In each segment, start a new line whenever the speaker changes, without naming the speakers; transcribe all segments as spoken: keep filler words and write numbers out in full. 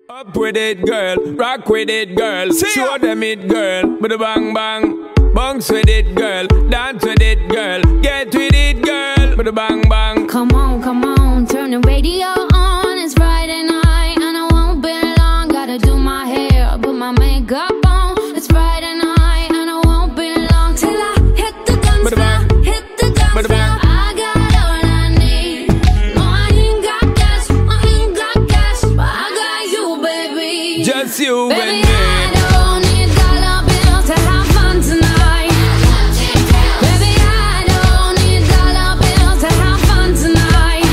Up with it, girl. Rock with it, girl. Show them it, girl. Bada bang bang. Bounce with it, girl. Dance with it, girl. Get with it, girl. Bada bang bang.
Come on, come on. Turn the radio on. It's Friday night and I won't be long. Gotta do my hair, put my makeup on. It's Friday night and I won't be long till I hit the dance floor. Hit the dance floor. I got all I need. No, I ain't got cash. I ain't got cash, but I got you, baby.
Just you
baby,
and me.
I don't need dollar bills to have fun tonight. Baby, I don't need dollar bills to have fun tonight.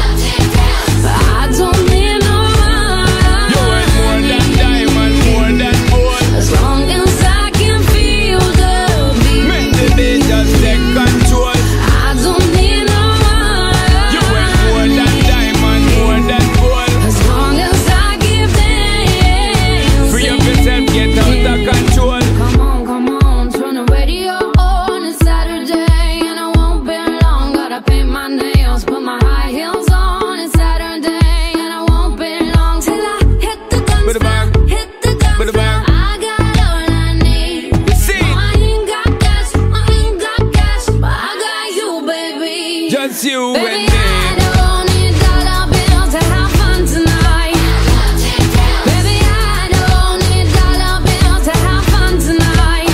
But I don't need no money.
You ain't more than diamond, more than gold.
As long as I can feel the beat.
Make the beat just take control.
I don't need no money.
You ain't more than diamond, more than gold.
As long as I give them.
Free up yourself, get out of control.
Come on, come on, turn the radio on. It's Saturday and I won't be long. Gotta paint my nails, put my high heels on. It's Saturday and I won't be long till I hit the dance
Bada
floor.
bang.
Hit the dance
Bada
floor.
bang.
I got all I need.
See?
No, I ain't got cash, I ain't got cash, but I got you, baby.
Just you and
Baby,
me.
I don't need dollar bills to have fun tonight. Baby, I don't need dollar bills to have fun tonight.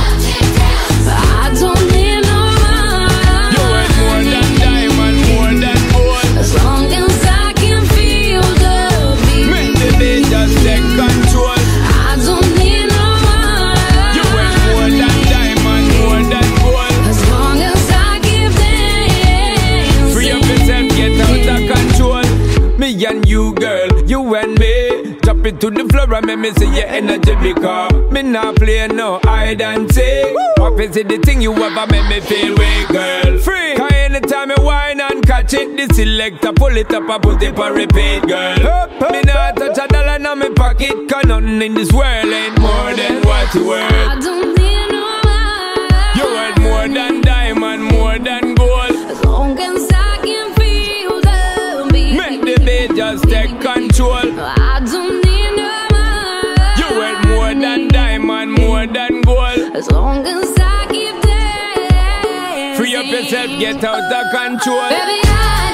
But I don't need no money.
You ain't more than diamond, more than gold.
As long as I can feel the beat.
Make the beat just take control.
I don't need no money.
You ain't more than diamond, more than gold.
As long as I give them.
Free up yourself, get out of control. Me and you, girl, you and me. Drop it to the floor and make me see your energy because me not play no hide and seek. What is it the thing you ever make me feel weak, girl? Free. Cause anytime I whine and catch it, the selector pull it up and put it for repeat, girl. Me not touch a dollar in my pocket, cause nothing in this world ain't more than what you worth.
I don't need no money.
You ain't more than diamond, more than gold.
As long as I can feel the beat.
Make the beat just take control.
I don't need no money.
You ain't more than diamond, more than gold.
As long as I keep dancing.
Free up yourself, get out of control.
Baby, I